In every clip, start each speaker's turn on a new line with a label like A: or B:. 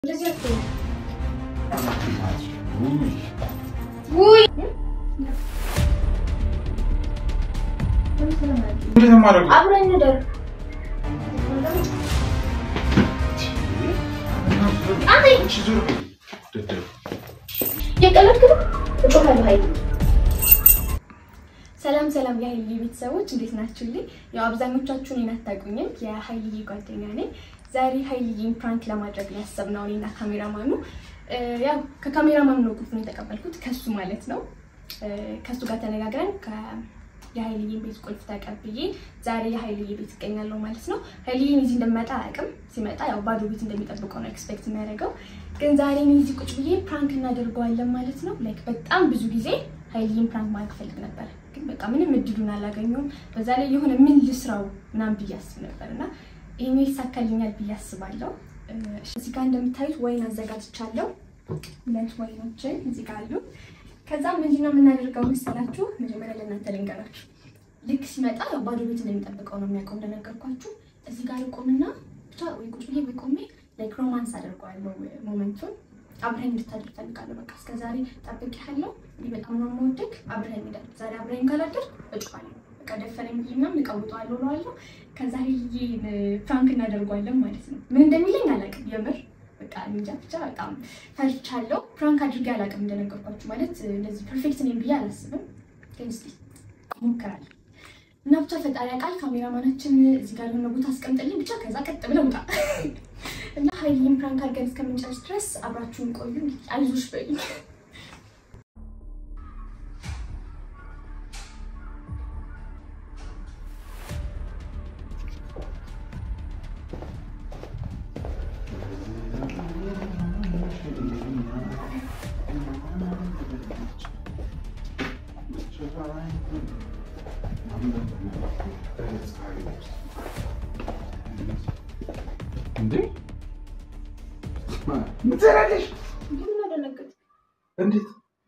A: Uy.
B: ምንድነው ማድረግ?
A: አብረን እንደር አንተ
B: እሺ ዞር በይ።
A: የቀለድክ ነው እጮሃለሁ። ሀይል ሰላም የሀይል ቤተሰቦች እንዴት ናችሁልኝ? ያው አብዛኞቻችሁ እኔን አታውቁኝም። የሀይል ጓደኛ ነኝ። ዛሬ ሀይልን ፕራንክ ለማድረግ ያሰብነው እኔና ካሜራማኑ ያው ከካሜራማኑ ነው ቁልፉን የተቀበልኩት ከሱ ማለት ነው። ከሱ ጋር ተነጋግረን የሀይልዬን ቤት ቁልፍ ተቀብዬ ዛሬ የሀይልዬ ቤት እገኛለሁ ማለት ነው። ሀይልዬን እዚህ እንደመጣ አያውቅም። ሲመጣ ያው ባዶ ቤት እንደሚጠብቀው ነው ኤክስፔክት የሚያደርገው። ግን ዛሬ እዚህ ቁጭ ብዬ ፕራንክ እናደርገዋለን ማለት ነው። ላይክ በጣም ብዙ ጊዜ ሀይልዬን ፕራንክ ማድረግ ፈልግ ነበር፣ ግን በቃ ምንም እድሉን አላገኘሁም። በዛ ላይ የሆነ ምን ልስራው ምናምን ብዬ አስብ ነበርና ይሄን ይሳካልኛል ብዬ አስባለሁ። እዚህ ጋር እንደምታዩት ወይን አዘጋጅቻለሁ። ሁለት ወይኖችን እዚህ ጋር አሉ። ከዛ ምንድነው የምናደርገው መሰላችሁ? መጀመሪያ ለእናንተ ልንገራችሁ። ልክ ሲመጣ ባዶ ቤት እንደሚጠብቀው ነው የሚያውቀው እንደነገርኳችሁ። እዚህ ጋር ቆምና ብቻ ወይ ቁጭ ብዬ ወይ ቆሜ ላይክ ሮማንስ አደርገዋለሁ። ሞመንቱን አብረን እንድታድር ፈልጋለሁ። በቃ እስከዛሬ ጠብቄሃለሁ፣ እኔ በጣም ነው የምወድቅ፣ አብረን እንደር። ዛሬ አብረን ካላደር እጮሃለሁ። በቃ ደፈረኝ ብዬና እቀውጠዋለሁ እለዋለሁ። ከዛ ይሄን ፕራንክ እናደርገዋለን ማለት ነው። ምን እንደሚለኝ አላውቅም የምር በቃ እንጃ ብቻ በጣም ፈርቻለሁ። ፕራንክ አድርጌ አላውቅም እንደነገርኳችሁ። ማለት እንደዚህ ፐርፌክት ነኝ ብዬ አላስብም፣ ግን እስኪ እንሞክራለን እና ብቻ ፈጣሪ ያውቃል። ካሜራማናችን እዚህ ጋር የሆነ ቦታ አስቀምጥልኝ ብቻ፣ ከዛ ቀጥ ብለው ውጣ እና ሀይልዬን ፕራንክ አድርገን እስከምንጨርስ ድረስ አብራችሁን ቆዩ። አይዞሽ በይኝ።
B: እንዴ ምን ትሰራለሽ? እንዴት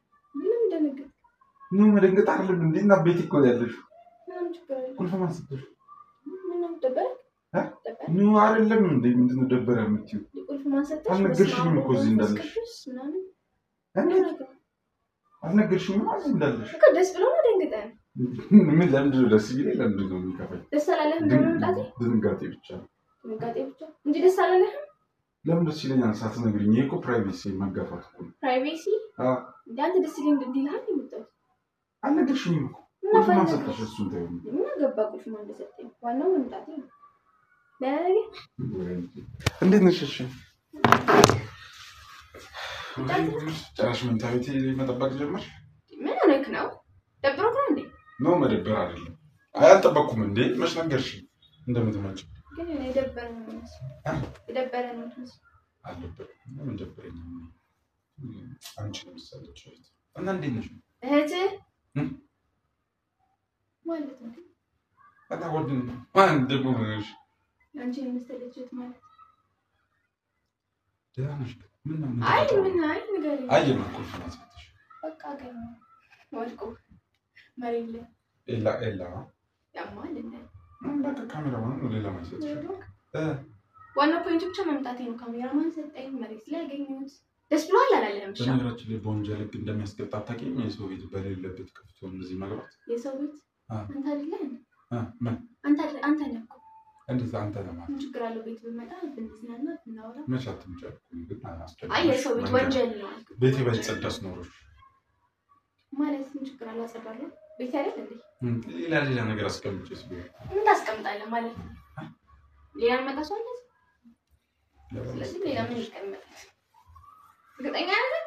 B: ነው መደንገጥ አይደለም እንዴ? እና ቤት እኮ ያለሽ ቁልፍ ማስጠር ነው አይደለም እንዴ? ምንድነው ደበረ የምትይው? አልነገርሽኝም እኮ እዚህ እንዳለሽ። አልነገርሽኝም እዚህ እንዳለሽ
A: እኮ ደስ ብሎ ነው ደንግጠን።
B: ምን ለምንድን ነው ደስ ይለኝ? ለምንድን ነው የሚከፋኝ?
A: ደስ አላለህ እንደምንጣቴ?
B: ድንጋጤ ብቻ
A: እንጂ ደስ አላለህ?
B: ለምን ደስ ይለኛል ሳትነግሪኝ? ይሄ እኮ ፕራይቬሲ መጋፋት እኮ ነው።
A: ፕራይቬሲ? እንዳንተ ደስ ይለኝ እንድልሃል የምትጠው
B: አልነገርሽኝም እኮ። ቁልፍ ማን ሰጠሽ? እሱን ተይው።
A: ምን ገባ ቁልፍ ማን እንደሰጠኝ? ዋናው መምጣቴ ነው። ለኔ
B: እንዴት ነሽ? እሺ ጭራሽ መኝታ ቤቴ መጠበቅ ጀመርሽ? ምን
A: ሆነክ ነው? ደብሮክ ነው እንዴ?
B: ነው መደበር አይደለም። አልጠበቅኩም እንዴ? መች ነገርሽኝ እንደምትመጪ?
A: ግን እኔ ደበረኝ ነው
B: አልደበረኝም። ምን ደበረኝ? አንቺ ነው የምትሰለች እህት እና እንዴት ነሽ?
A: እህት ማለት ነው
B: እና ወድን ማን ደግሞ ነሽ?
A: አንቺ የምትሰለች እህት ማለት
B: ደህና ነሽ? ምን ነው?
A: አይ ንገሪኝ።
B: አይ የማቆሽ ማስፈትሽ
A: በቃ ገና ወድቆ መሬት ላይ
B: ኤላ
A: ያማል እንዴ?
B: በቃ ካሜራማን ነው ሌላ ማይሰጥሽ።
A: ዋናው ፖይንት ብቻ መምጣቴ ነው። ካሜራማን ሰጠኝ፣ መሬት ላይ ያገኘሁት ደስ ብሏል አላለህም? እሺ
B: በነገራችን ላይ በወንጀል ህግ እንደሚያስቀጣ ታውቂኝ? የሰው ቤት በሌለበት ከፍቶ እንደዚህ መግባት
A: የሰው ቤት አንተ አይደለህ?
B: ምን
A: አንተ ነህ እኮ።
B: እንዴት አንተ ነህ ማለት?
A: ምን ችግር አለው? ቤት ብመጣ ብንዝናና ብናወራ።
B: መች አትምጫልኩኝ ግን አላስጨነቅሽም።
A: አይ የሰው ቤት ወንጀል ነው።
B: ቤቴ ባይጸዳስ ኖሮሽ
A: ማለት ምን ችግር አለው? አጸዳለሁ። ቤት አይደል እንዴ?
B: ሌላ ነገር አስቀምጬስ ቢሆን
A: ምን ታስቀምጣለህ ማለት ነው? ሌላ መጣ ሰው አለ። ስለዚህ ሌላ ምን ይቀመጣል? እርግጠኛ ነህ?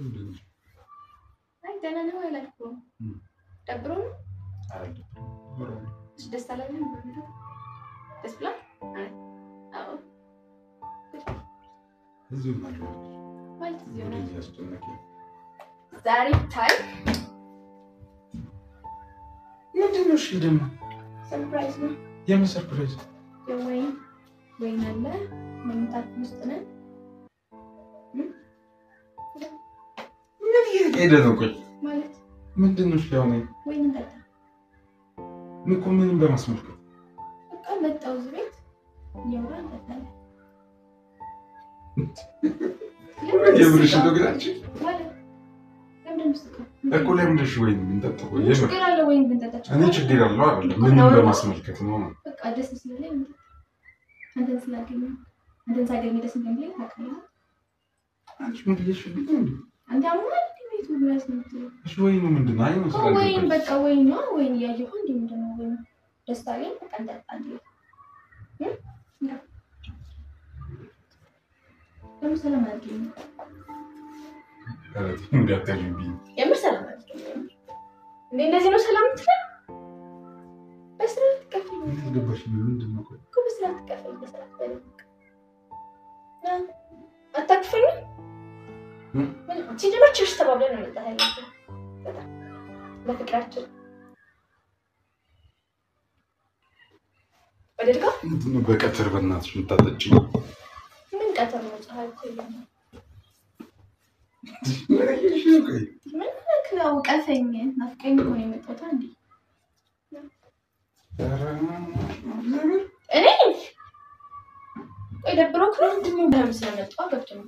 A: አይ ደህና ነው አላልኩም። ደብሮ ነው
B: አይደል?
A: ደስ አላለህም? ደስ ብሏል? አዎ
B: እዚሁ ማለት
A: እዚሁ ነው
B: ያስጨነቀኝ
A: ዛሬ ታይ
B: ምንድን ነው? እሺ ደግሞ
A: ሰርፕራይዝ ነው።
B: የምን ሰርፕራይዝ?
A: ወይን አለ መምጣት ውስጥ ነን።
B: ምን እየሄደ ነው? ቆይ
A: ማለት
B: ምንድን ነው? እሺ ያው ነው
A: ወይን ጠጣ
B: እኮ ምንም በማስመልከት
A: በቃ መጣው እዚህ ቤት እያወራን ጠጣን።
B: የምርሽ ነው ግላችሁ
A: ማለት ለምን መስከረ
B: እኮ ለምን ደሽ ወይ እንጠጣው
A: ችግር አለ ወይ እንጠጣቸው
B: እኔ ችግር አለው አይደለም ምን በማስመልከት ነው
A: በቃ ደስ ስለኝ አንተን ስላገኘ አንተን ሳገኘ ደስ እንደሚለኝ ታውቃለህ
B: አንቺ ምን ልጅ ነው
A: አንተ አሁን ቤቱ ብላስ ነው
B: እሺ ወይ ነው ምንድን ነው አይኑ ስላልኩ
A: ወይ በቃ ወይ ነው ወይ ያየሁ እንዴ ምንድነው ወይ ደስታ ላይ በቃ እንጠጣለን ሰላም አለኝ
B: እንዳታጅቢ
A: የምር ሰላም አለኝ እንደዚህ ነው ሰላም ትፈል በስራት ከፍል
B: ገባሽ ምንድነው
A: እኮ በስራት ከፍል በስራት አታክፈኝ ምን ሲጀመርሽ ተባብለን ነው የምታያለው በፍቅራችን ወደድካ
B: ምንድነው በቀትር በእናትሽ የምታጠጪ
A: ምን ቀትር ነው ፀሐይ ቆየኝ ምን ነው ቀፈኝ ናፍቀኝ እኮ ነው የመጣሁት አንዴ እኔ ቆይ ደብሮክ ነው ምንድነው በምን ስለመጣው ገብቶኝ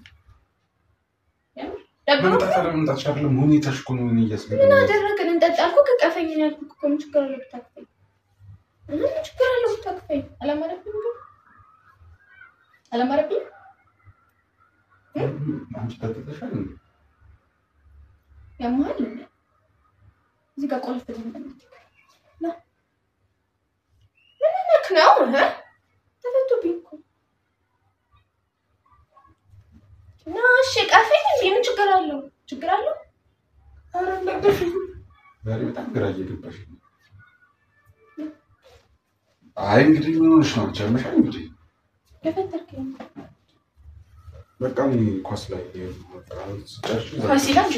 A: ደብሮክ
B: ምን ታቻለም ሁኔታሽ እኮ ነው እያስበኝ
A: ምን አደረግን እንጠጣልኩ ከቀፈኝ ነው ያልኩት እኮ ምን ችግር አለው ብታክፈኝ ምን ችግር አለው ብታክፈኝ አላማረብኝ
B: አንቺ ተጠጣሻል
A: ያማል እዚህ ጋር ቆልፍ ተደምጠናል ና ምን ነው ተፈቱብኝ እኮ ናሽ ቀፈኝ ምን ችግር አለው
B: አረ እንደደሽ ዛሬ በጣም ግራ እየገባሽ አይ እንግዲህ ምን ሆነሽ ነው ቻመሻል እንግዲህ
A: ለፈተርከኝ
B: በቃ ኳስ ላይ ስጨርሽ
A: ኳስ ይላል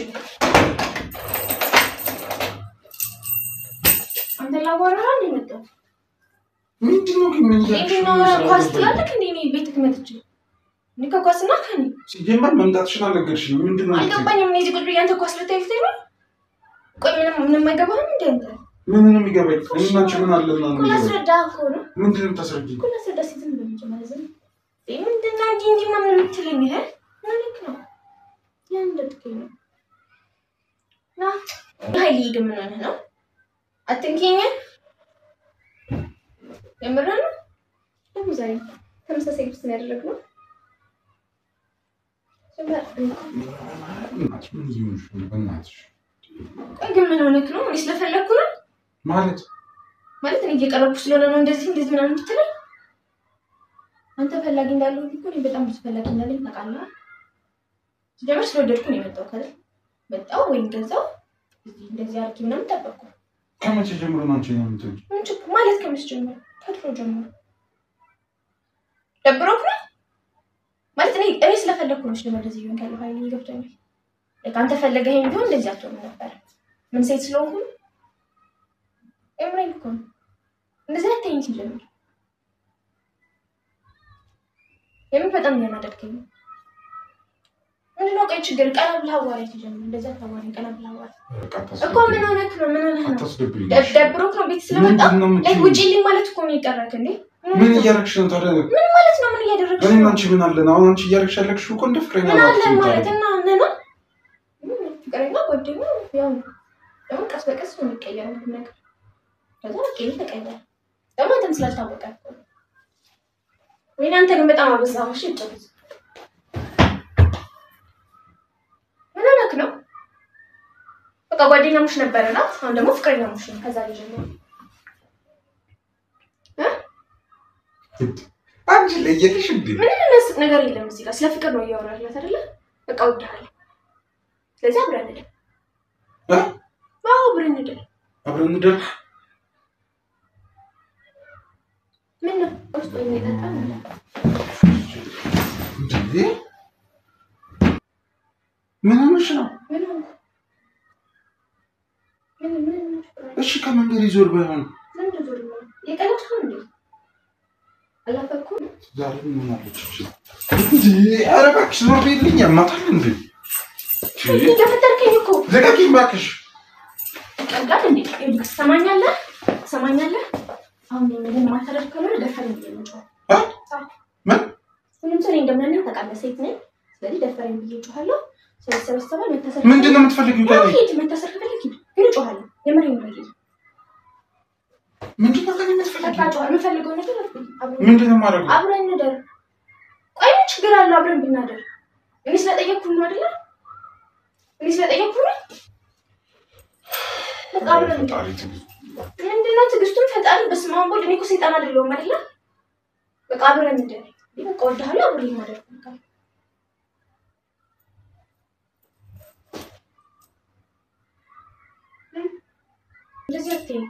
A: አንተ ላወራህ እንደመጣው
B: ምንድነው
A: ኳስ ትላለህ እንዴ እኔ ቤት ከመጥቼ ንከ ኳስና ከኔ
B: ሲጀመር መምጣትሽን አልነገርሽኝ ምንድነው
A: አልገባኝም እኔ እዚህ ቁጥር ያንተ ኳስ ልታይልኝ ነው ቆይ ምንም አይገባህም እንዴ አንተ
B: ምንም ይገባኝ እናንቺ ምን አለና ነው
A: ኳስረዳ እኮ ነው
B: ምንድነው ታስረጂኝ
A: ኳስረዳ ሲዝም በመጀመሪያ ዘን ምንድነው እንጂ ማምን ልትለኝ ይሄ ማለት ነው ያንደጥከኝ ነው ና ሀይሊ ግን ምን ሆነ ነው አትንኪኝ የምራና ደግሞ ዛሬ ተመሳሳይ ልብስ ነው ያደረግነው
B: ምን ይሁንሽ በእናትሽ
A: ግን ምን ሆነክ ነው እኔ ስለፈለኩ ነው
B: ማለት
A: እኔ እየቀረብኩ ስለሆነ ነው እንደዚህ ምናምን ብትለኝ አንተ ፈላጊ እንዳለው እኮ እኔ በጣም ብዙ ፈላጊ እንዳለኝ ታውቃለህ ጀመር ስለወደድኩ ነው የመጣው ካለ መጣው ወይ ገዛው እንደዚህ አርኪ ምናምን ተጠበቅኩ
B: ከመቼ ጀምሮ ነው አንቺ የምትሆኚ
A: ምን ችግር ማለት ከመቼ ጀምሮ ከድሮ ጀምሮ ደብሮክ ነው ማለት እኔ ስለፈለኩ ነው ስለዚህ ይሆን ካለ ኃይል ይገብተኛል አንተ ፈለገኸኝ ቢሆን እንደዚህ አትሆን ነበር ምን ሴት ስለሆንኩ ኤምሬን እኮ እንደዚህ አትይኝ ጀምር የምን በጣም ያናደድከኝ ምንድነው ቆይ ችግር ቀና ብለህ አዋሪ ተጀምር እንደዚህ አታዋሪ ቀና ብለህ አዋሪ እኮ ምን ሆነክ ነው ደብሮክ ነው ቤት ስለመጣ ውጪልኝ ማለት እኮ ነው ይቀራክ እንዴ
B: ምን እያደረግሽ ነው ታዲያ
A: ምን ማለት ነው ምን እያደረግሽ
B: ነው አንቺ ምን አለና አሁን አንቺ እያደረግሽ ያለሽው እኮ እንደ ፍቅረኛ
A: ማለት እና ነው ፍቅረኛ ጓደኛ ያው ደግሞ ቀስ በቀስ ነው የሚቀየረው ነገር ከዛ ከይ ተቀየረ ደግሞ አንተም ስላልታወቀ ወይ አንተ ግን በጣም አበዛው እሺ ጨርስ ምን ሆነክ ነው በቃ ጓደኛሞች ነበርና አሁን ደግሞ ፍቅረኛሞች ነው ከዛ ልጅ ነው
B: አንቺ ለየልሽ እንዴ
A: ምንም የሚያስቅ ነገር የለም እዚህ ጋር ስለ ፍቅር ነው እያወራለት አይደለ በቃ ወድሃለሁ ስለዚህ አብረን እንደር አብረን እንደር ምን ነው ውስጥ የሚጠጣ ነው
B: እንዴ ምን ሆነሽ ነው ምን እሺ ከመንገድ ይዞር ባይሆን
A: ምን ይዞር ነው የቀለድኩ እንዴ አላፈኩም
B: ዛሬ ምን አለች እንዴ አረባክሽ ነው ቤልኝ ያማታል እንዴ
A: ይገፈተርከኝ እኮ
B: ዘጋኪኝ ባክሽ
A: ቀልዳል እንዴ ሰማኛለህ አሁን ምን ማታደርግ ከሆነ ደፈረኝ ነው ምን ሁሉም ሰው እንደምናነው ታውቃለህ ሴት ነኝ ስለዚህ ደፈረኝ ብዬ ጮሃለሁ ስለሰበሰበን መታሰር
B: ምንድነው የምትፈልጊው ታዲያ
A: ይሄ መታሰር ከፈለክ ግን ጮሃለሁ የምሬን ነው ይሄ
B: ምንድነው ከኔ የምትፈልጊው
A: ታጣጣው የምፈልገው ነገር
B: ምንድነው ማድረግ
A: አብረን እንደር ቆይ ችግር አለ አብረን ብናደር እኔ ስለጠየቅኩ ነው አይደል እኔ ስለጠየቅኩ ነው አብረን ምንድነው ትግስቱን ፈጣሪ በስማም ቦል እኔ እኮ ሰይጣን አይደለሁም አይደል በቃ አብረን እንደር በቃ ወደኋላ አብረን ማደር ለዚህ አትይ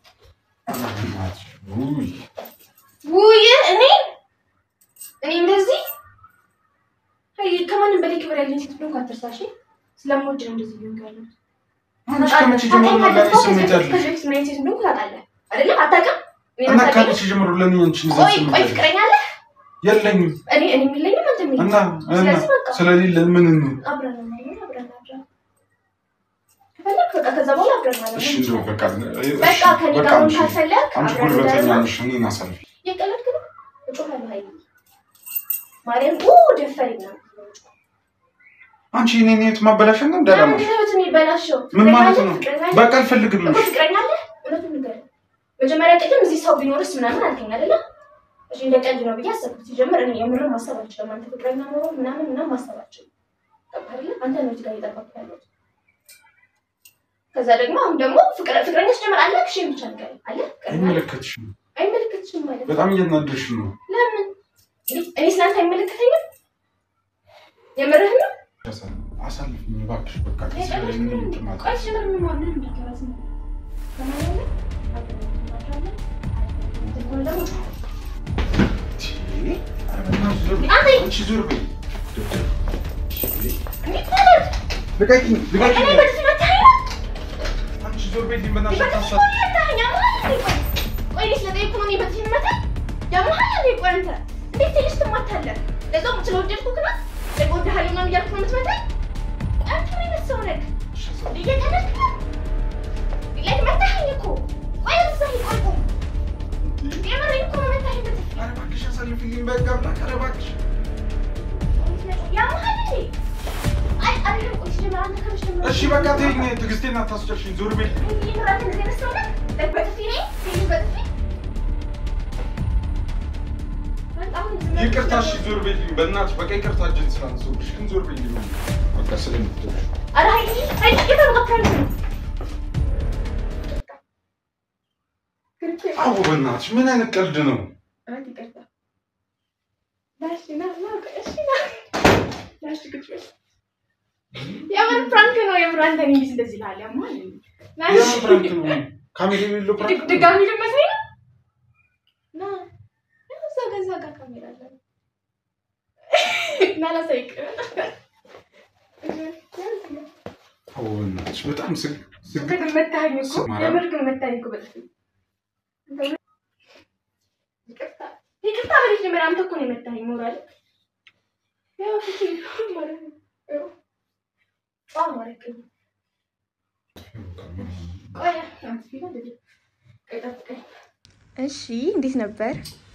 A: ውይ እኔ እንደዚህ አይ ከማንም በላይ ክብር ያለኝ ሴት ነው ካተርሳሽ ስለምወድ ነው እንደዚህ ይሆናል አንቺ ከመቼ ጀምሮ ነው ለኔ ስሜት ያለሽ ከዚህ ስሜት ሴት ነው ታውቃለህ አይደል አታውቅም እና ከመቼ ጀምሮ ለኔ አንቺ እንደዚህ ስሜት ቆይ ፍቅረኛ አለ የለኝም እኔ የለኝም አንተ ምን እና ስለሌለ ምን ነው አብረን በቃ ከዛ በኋላ አብረን ማለት ነው እሺ ነው በቃ ከኔ ጋር ሆነ ታሰለክ አንቺ ጉልበተኛ ነሽ እኔን አሳልፍ የቀለድክ ነው እጮሃለሁ አይደል ማርያም ደፈረኝ ነው አንቺ እኔን የት ማበላሽ ነው እንዳላማ ነው የሚበላሽው ምን ማለት ነው በቃ አልፈልግም ነው ፍቅረኛ አለ እውነቱን ንገረኝ መጀመሪያ ቀደም እዚህ ሰው ቢኖርስ ምናምን አልከኝ አይደል እሺ እንደቀልድ ነው ብዬ አሰብኩት ሲጀምር እኔ የምርም ማሰባችሁ ለማንተ ፍቅረኛ ነው ምናምን ማሰባችሁ አይደል አንተ ነው እዚህ ጋር እየጠበቅኩ ከዛ ደግሞ አሁን ደግሞ ፍቅረኛሽ ጀመር አለ እሺ ብቻ ነገር አለ አይመለከትሽም ማለት በጣም እየናደሽ ነው ለምን እኔ ስላንተ አይመለከተኝም የምርህ ነው አሳልፍኝ እባክሽ በቃ ተሰለኝ እንድማጣ ቆይ ጀመር ምን ማለት ነው እንደተራስ ነው ከማለት አንቺ ዙር በይ ልቀቂኝ ዞር ቤት ይመጣል ታሳብ ቆይ ስለዚህ ኮኒ በዚህ መጣ ያማሃል ነው ቆንተ እንዴት ትልስት ማታለ ለዛው ስለወደድኩክ ነው ለጎዳ ሀሊና ያልኩ ነው የምትመጣ አንተ ምን ተሰውነክ ይየከለክ ለክ መታኝ እኮ ቆይ እዛው ቆይ የምሬን እኮ መታኝ በዚህ አረባክሽ አሳልፍልኝ በቃ አረባክሽ ያማሃል አይ አሪፍ ቆይ ጀመር አንተ ከመሽ ጀመር እሺ በቃ ተይኝ ትግስቴን አታስጨርሽኝ ዞር ቤት ይራተ ነገር ስለሆነ ለበጥፊኔ በጥፊ ይቅርታሽ ዞር ቤት በእናትሽ በቃ ይቅርታ እጅን ስላንሶብሽ ግን ዞር ቤት ነው በቃ ስለምትደርሽ አረ አይ ይተረጋጋኝ አዎ በእናትሽ ምን አይነት ቀልድ ነው አይ ይቅርታ ላሽና ላሽ ግጭሽ ያምን ፍራንክ ነው የፍራንክ ነው እንደዚህ ይላል ያማል ያምን ፍራንክ ነው ካሜራ የሚለው ፍራንክ ድጋሚ ለመሰይ ና ዘጋ ካሜራ አለ ናላሳይክ አዎናሽ በጣም ስግ መታኝ እኮ የምርግ መታኝ እኮ በጥፍ ይቅርታ በልጅ ምራም ተኮ ነው መታኝ ሞራል ያው ፍቺ ማለት ነው አማረክ እሺ እንዴት ነበር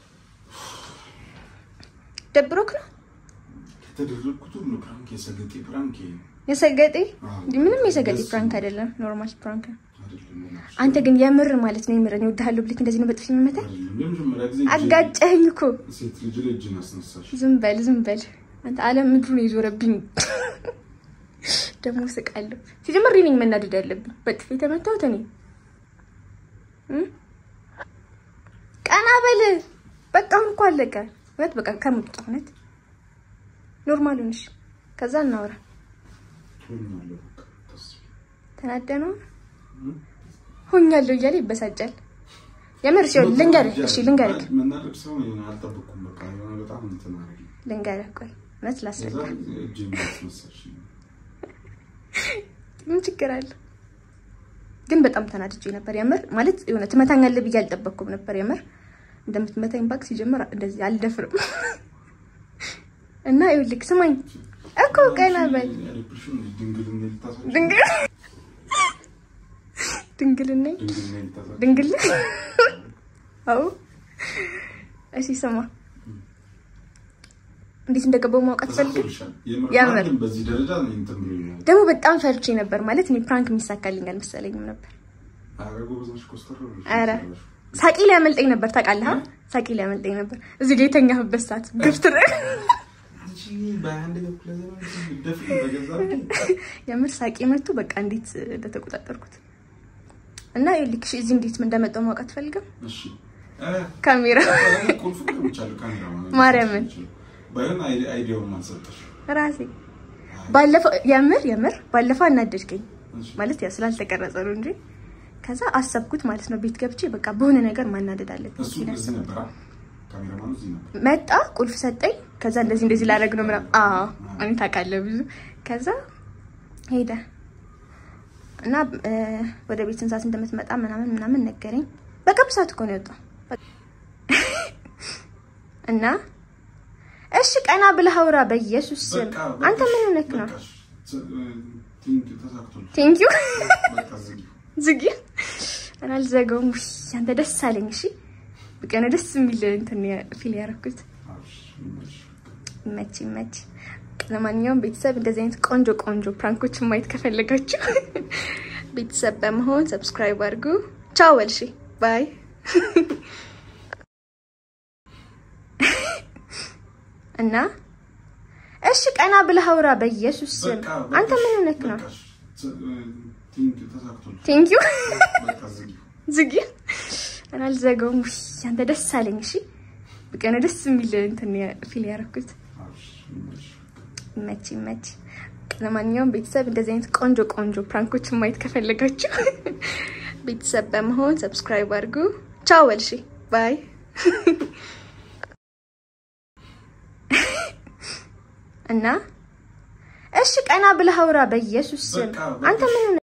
A: ደብሮክ ነው ተደረኩት ሁሉ ፕራንክ የሰገጤ ምንም የሰገጤ ፕራንክ አይደለም ኖርማል ፕራንክ አንተ ግን የምር ማለት ነው የምር ነው ወደሃለሁ ብለክ እንደዚህ ነው በጥፍ የሚመታ አጋጨኝ እኮ ሴት ልጅ ልጅን አስነሳሽ ዝም በል አንተ ዓለም ምድሩን ይዞረብኝ ደሞ ስቃለሁ ሲጀምር እኔ መናደድ ያለብኝ በጥፍ የተመታው ተኔ ቀና በል በቃ እንኳ አለቀ ወጥ በቃ ከመጣ ሆነት ኖርማል ነሽ ከዛ እናወራ ተናደነው ሆኛለሁ እያለ ይበሳጫል የምር ሲሆን ልንገርህ እሺ ልንገርህ መናደድ ሰው ነው አልጠብኩም በቃ የሆነ በጣም እንተናረግ ልንገርህ ቆይ ማለት ላስረዳ እጅ ማስመሰልሽ ምን ችግር አለ ግን በጣም ተናድጄ ነበር የምር ማለት የሆነ ትመታኛለህ ብዬ አልጠበቅኩም ነበር የምር እንደምትመታኝ ባክ ሲጀምር እንደዚህ አልደፍርም እና ይልክ ስማኝ እኮ ቀና በል ድንግል አው እሺ ስማ እንዴት እንደገባው ማውቃት ፈልግ
B: የምር በዚህ ደረጃ ነው እንትን ብሎ
A: ደግሞ በጣም ፈርቼ ነበር ማለት እኔ ፕራንክ የሚሳካልኝ አልመሰለኝም ነበር
B: አረጋጎ በዛሽ ኮስተር
A: አረ ሳቂ ሊያመልጠኝ ነበር ታውቃለህ ሳቂ ሊያመልጠኝ ነበር እዚህ ጋር የተኛሁበት ሰዓት ግፍትር
B: አንቺ ባንድ ገፕለዘን ደፍኝ በገዛው
A: የምር ሳቂ መጥቶ በቃ እንዴት እንደተቆጣጠርኩት እና ይልክሽ እዚህ እንዴት እንደመጣው ማውቃት ፈልገም
B: እሺ
A: ካሜራ
B: ቁልፍ ብቻ ካሜራ
A: ማርያምን
B: ባይሆን አይዲያው ማንሰጥሽ
A: ራሴ ባለፈው የምር ባለፈው አናደድከኝ ማለት ያ ስላልተቀረጸ ነው እንጂ ከዛ አሰብኩት ማለት ነው ቤት ገብቼ በቃ በሆነ ነገር ማናደድ አለብኝ
B: እሱ እዚህ ነበር ካሜራማኑ እዚህ ነበር
A: መጣ ቁልፍ ሰጠኝ ከዛ እንደዚህ ላደርግ ነው ምናምን እኔ ታውቃለህ ብዙ ከዛ ሄደ እና ወደ ቤት እንሳት እንደምትመጣ ምናምን ነገረኝ በቃ ብሳት እኮ ነው የወጣው እና እሺ ቀና ብለህ አውራ በኢየሱስ ስም አንተ ምን ሆነክ ነው ቴንክ ዩ ዝጊ እኔ አልዘጋውም አንተ ደስ አለኝ እሺ በቃ ነው ደስ የሚል እንትን ፊል ያረኩት መች ለማንኛውም ቤተሰብ እንደዚህ አይነት ቆንጆ ፕራንኮች ማየት ከፈለጋችሁ ቤተሰብ በመሆን ሰብስክራይብ አድርጉ ቻው እሺ ባይ እና እሺ ቀና ብለህ አውራ በኢየሱስ ስም አንተ ምን ሆነክ ነው ቴንክ ዩ ዝጊ እኔ አልዘጋውም አንተ ደስ አለኝ እሺ በቃ ነው ደስ የሚል እንትን ፊል ያረኩት መች ለማንኛውም ቤተሰብ እንደዚህ አይነት ቆንጆ ፕራንኮች ማየት ከፈለጋችሁ ቤተሰብ በመሆን ሰብስክራይብ አድርጉ ቻው እሺ ባይ እና እሺ ቀና ብለህ አውራ በኢየሱስ ስም አንተ ምን